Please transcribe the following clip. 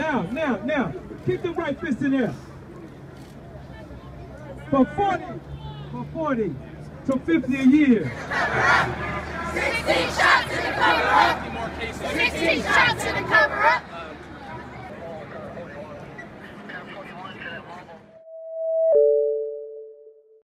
Now, keep the right fist in there. For 40 to 50 a year. 16 shots in the